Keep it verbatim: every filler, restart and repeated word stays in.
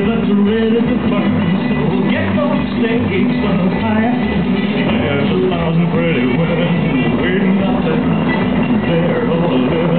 that's ready to burn. So get those stakes up high. There's a thousand pretty women waiting out there. They're all living.